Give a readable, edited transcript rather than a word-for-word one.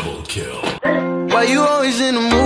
Double kill. Why you always in the mood?